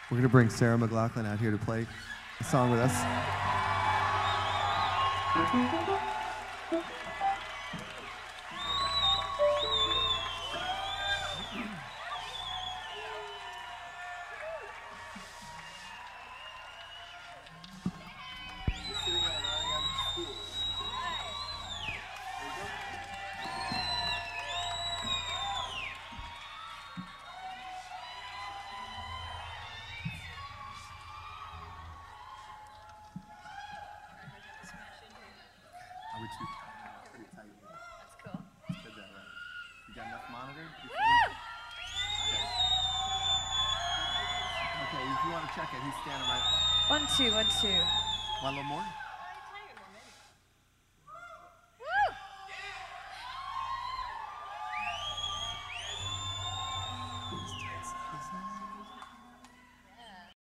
We're going to bring Sarah McLachlan out here to play a song with us. Pretty tight. That's cool. Good that way. You got enough monitor? Okay, if you want to check it, he's standing right. 1, 2, 1, 2. Want a little more?